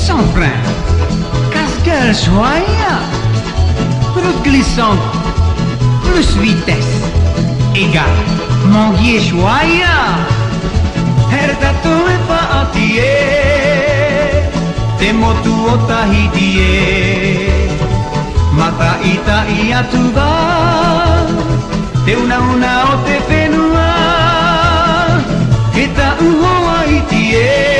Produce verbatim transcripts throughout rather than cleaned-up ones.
sans frein, casse-gueule joyeux, route glissante, plus vitesse, égale, mon guier joyeux, herdato e paatie, te motu o tahitie, mata ita i atuva, te una una o te whenua, he ta uhoa itie,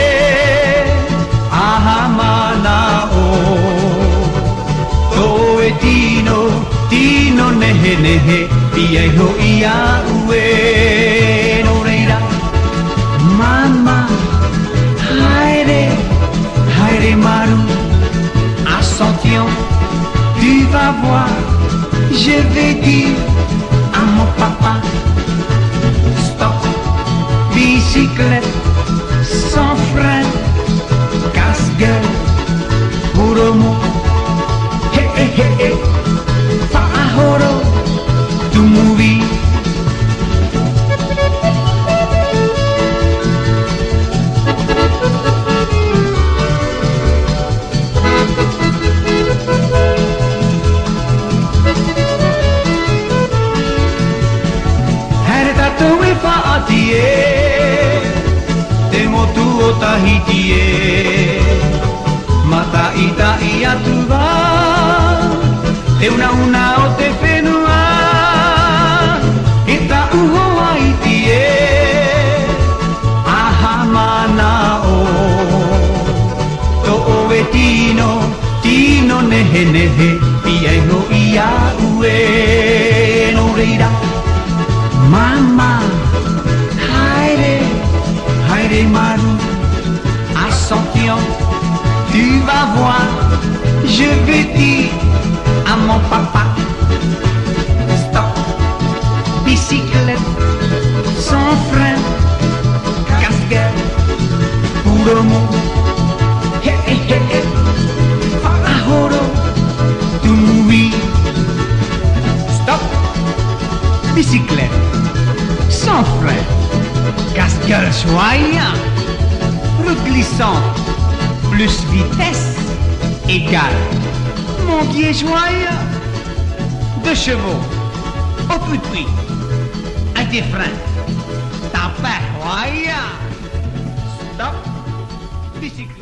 aha mana o, to e tino, tino nehe nehe, pia iho ia ue, no reira, mama, haere, haere maru, ascension, tu vas voir, je vais dire à mon papa, stop, bicyclette, sans frein, casse-gueule, pour le mot, hé hé hé hé, fa ahoro, tu movie. Te motu o tahitie, mata ita i atuva, te una una o te whenua, e ta uhoa itie, aha mana o, to o e tino, tino nehe nehe, pia iho ia ue, no reira, mama, haere maru, ascension, tu vas voir, je vais dire à mon papa, stop, bicyclette, sans frein, casse-gueule, pour le mot, hé hé hé hé, fa ahoro, tu mouris, stop, bicyclette, sans frein, casse-gueule joyeux, route glissante, plus vitesse, égale, mon guier joyeux, deux chevaux, au plus de prix, avec des freins, t'as pas joyeux, stop, bicyclette.